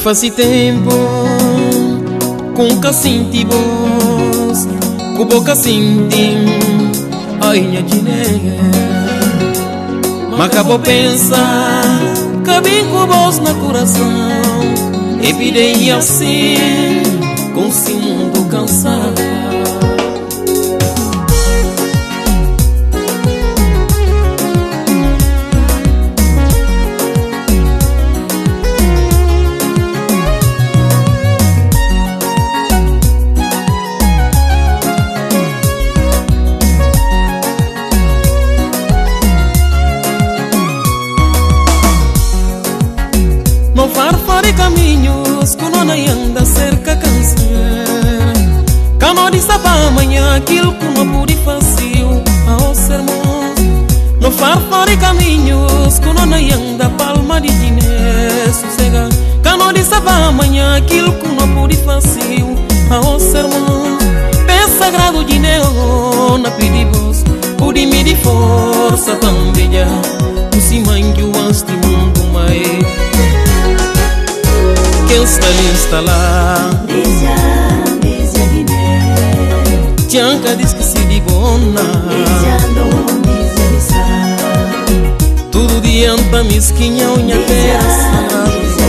faz tempo com que sinti voz, com boca sinti ai minha diné. Mas acabou pensar que vim com voz no coração e pidei assim com esse mundo cansado. Não farfare caminhos que não anda cerca canseira. Cano de para amanhã aquilo que não pude fazer ao sermão. Não farfare caminhos que não anda palma de dinheiro sossega. Cano de para amanhã aquilo que não pude fazer ao sermão. Pé sagrado de neon na pedibos, pude me de força também. O simangue o antes de mundo mais. Quem está ali está lá. Bisa Guiné. Tianca diz que se digona. Tudo diante mesquinha unha terra.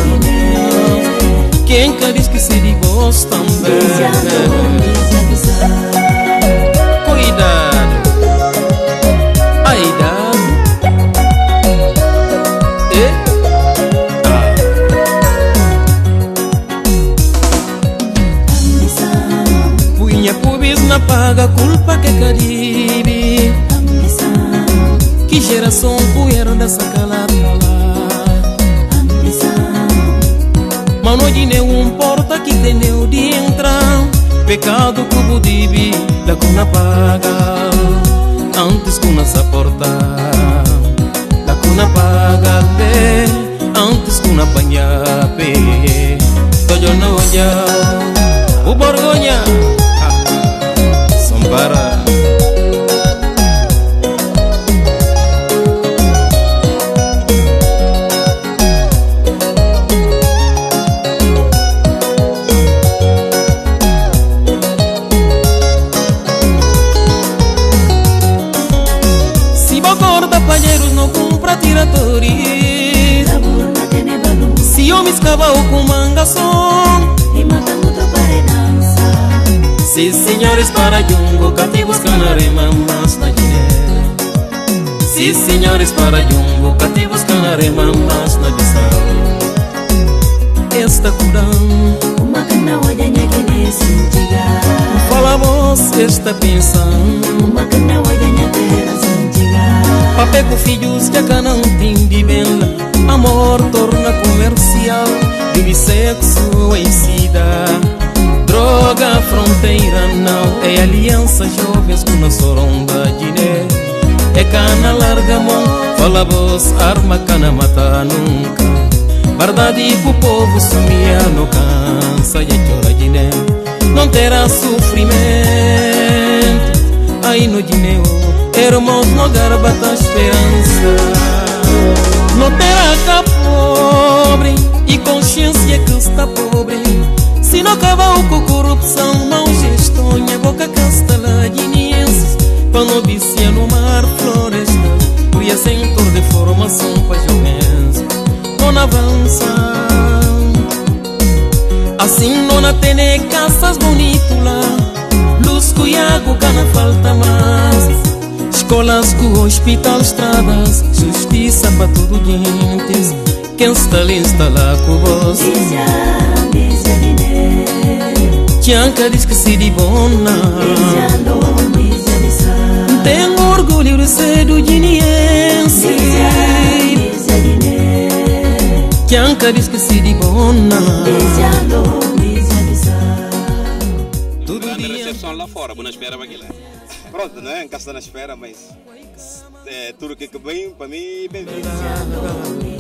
Quem cá diz que se digosta também. Cuidado. Aida. Na paga culpa que caribe. Que geração puera dessa calada lá. Mano de nenhum porta que tem de entrar. Pecado que budibi da cuna paga. Antes que nossa porta da cuna paga de. Antes que na panha pe. Toyo no ya. O borgonha para se acorda palheiros não compra tiradores. Se homens cavalo com mangação se senhores para jungo, cativos canarema mas na Guiné. Se senhores para jungo, cativos canarema mas na Bissau. Esta curão, uma cana olha Guiné sintiga. Fala voz, esta pensão, uma cana olha terra sintiga. Papel com filhos que a cana não tem de bela. Amor torna comercial, vive sexo em cidade. Droga, fronteira não é aliança, jovens com nossa ronda Guiné. É cana larga mão, fala voz, arma cana mata nunca. Verdade que o povo sumia não cansa e chora Guiné. Não terá sofrimento, aí no Guiné, irmãos no garbata esperança. Não terá cá pobre e consciência que está pobre. Se não acabar com corrupção, não gestonha, boca castela guineenses. Panobícia no mar, floresta, cria centro de formação para jovens. Não avança, assim não tem casas bonitas lá. Luz, cuiago, cana falta mais. Escolas, hospital, estradas, justiça para todo gente. Quem está ali, está lá com vós. Tianca diz que se dibona. Tenho orgulho de ser do guineense. Tianca diz que se dibona. Tudo dia. Recepção lá fora, boa espera para aquilo. Pronto, não é? Em casa na espera, mas tudo que vem para mim, bem-vindo.